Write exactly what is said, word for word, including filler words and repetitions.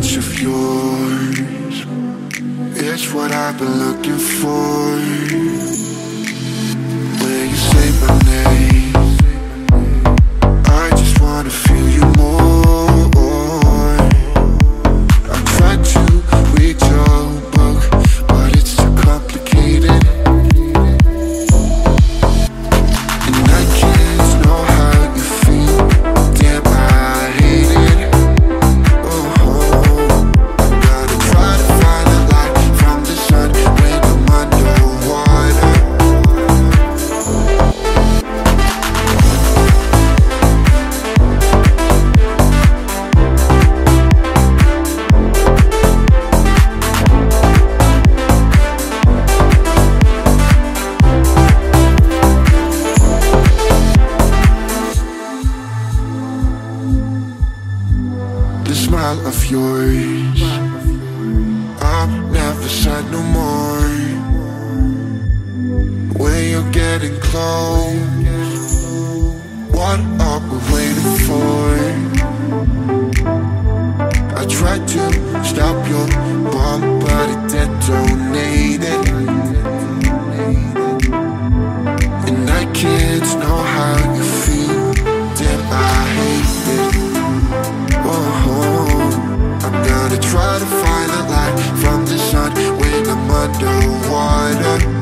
touch of yours, it's what I've been looking for. When you say my name, I just wanna feel you more. I tried to read your book, but it's too complicated, and I can't know how you feel. Damn, I hate it. Oh, I'm gonna try to find a light from the sun when I'm underwater. The smile of yours, I'm never sad no more. When you're getting close, what are we waiting for? I tried to stop your bomb, but it detonated, and I can't know how you feel. Damn, I hate it. Oh, I'm gonna try to find a light from the sun when I'm underwater.